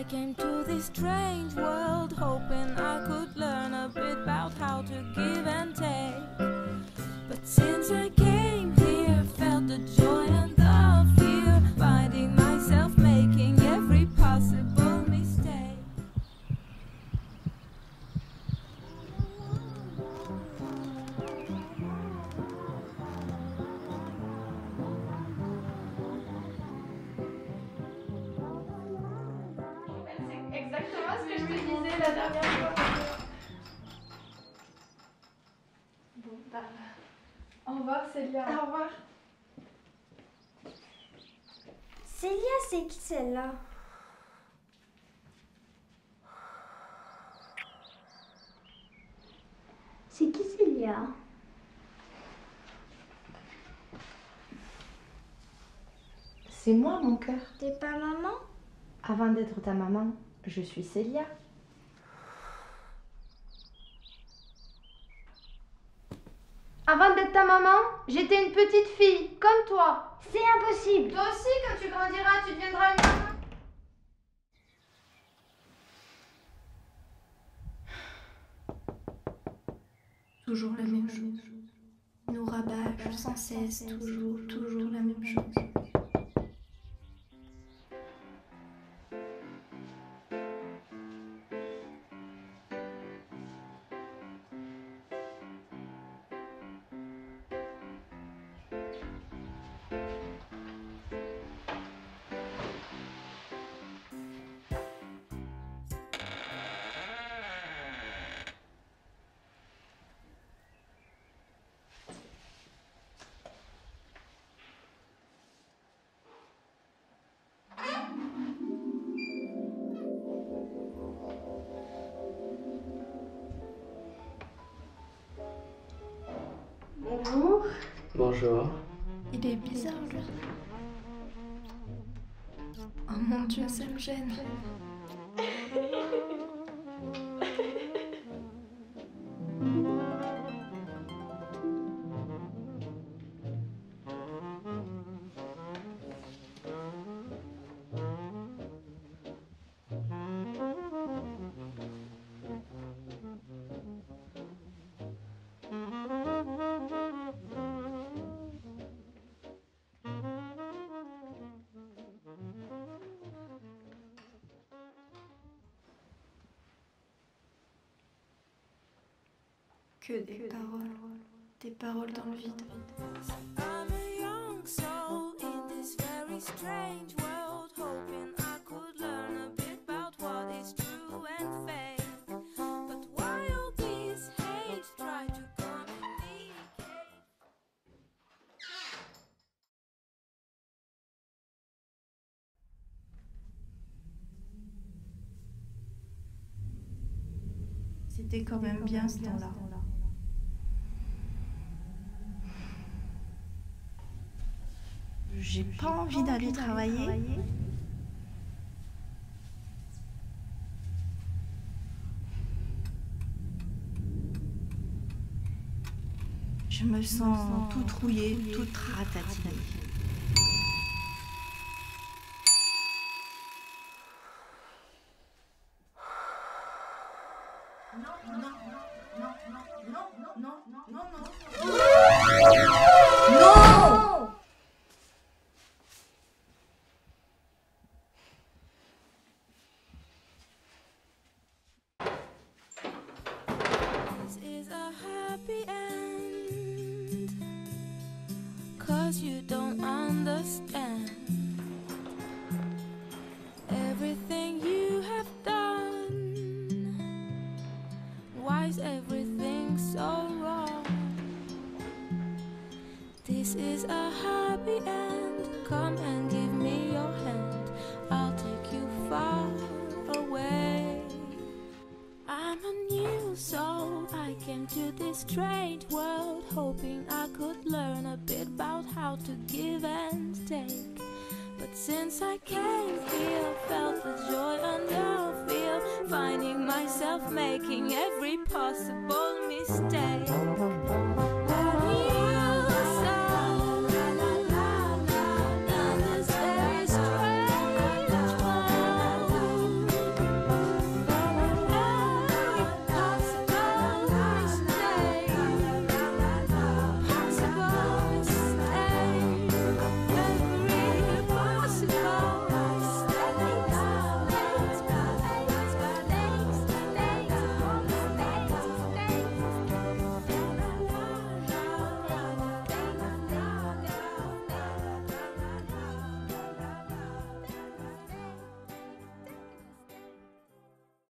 I came to this strange world hoping I could learn a bit about how to give and take. But since I came here, felt the joy and the fear, finding myself making every possible mistake. C'est exactement ce que je te disais la dernière fois. Bon, bah, au revoir Célia. Au revoir. Célia, c'est qui celle-là? C'est qui Célia? C'est moi, mon cœur. T'es pas maman? Avant d'être ta maman, je suis Célia. Avant d'être ta maman, j'étais une petite fille, comme toi. C'est impossible. Toi aussi, quand tu grandiras, tu deviendras une maman. Toujours la même chose. Nous rabâche sans cesse, toujours la même chose. Bonjour. Bonjour. Il est bizarre, lui. Oh mon Dieu, ça me gêne. Que des paroles dans le vide. I'm a young soul in this very strange world, hoping I could learn a bit about what is true and fake. But why all this hate try to communicate? C'était quand même bien ce temps-là. J'ai pas envie d'aller travailler. Je me sens toute rouillée, toute ratatinée. This is a happy end, 'cause you don't understand everything you have done. Why is everything so wrong? This is a happy end. Come and give me your hand. I'll take you far away. I'm a new soul. I came to this strange world hoping I could learn a bit about how to give and take. But since I came here, felt the joy and the fear, finding myself making every possible mistake.